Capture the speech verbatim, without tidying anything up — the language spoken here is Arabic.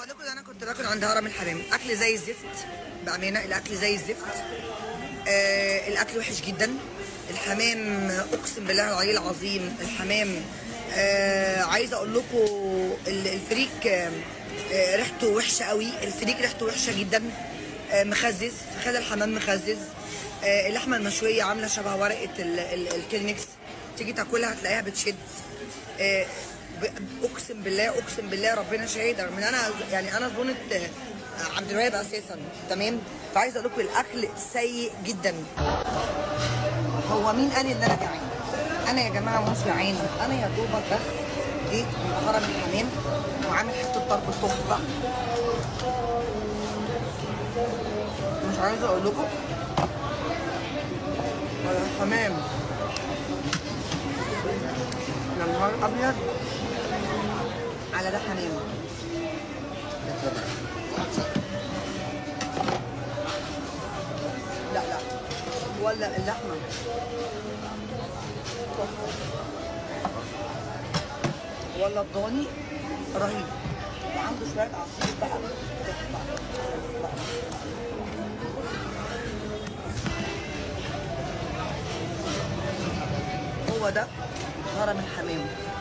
بقول لكم انا كنت باكل عند هرم الحمام اكل زي الزفت. بامانه الاكل زي الزفت. آه الاكل وحش جدا. الحمام اقسم بالله العلي العظيم الحمام. آه عايزه اقول لكم الفريك آه آه ريحته وحشه قوي. الفريك ريحته وحشه جدا. آه مخزز. فخاد الحمام مخزز. آه اللحمه المشويه عامله شبه ورقه الكلينكس. تيجي تاكلها هتلاقيها بتشد. آه اقسم بالله اقسم بالله ربنا شهيد من انا يعني انا زبونه عبد الوهاب اساسا. تمام. فعايزه اقول لكم الاكل سيء جدا. هو مين قال ان انا جعان؟ انا يا جماعه مش جعان. انا يا دوبك بس جيت من هرم الحمام وعامل حته طرب تحفه. مش عايزه اقول لكم الحمام يا نهار ابيض على ده حمام. لا لا ولا اللحمه ولا الضاني رهيب وعنده شويه عصير بقى تحفه. هو ده هرم الحمام.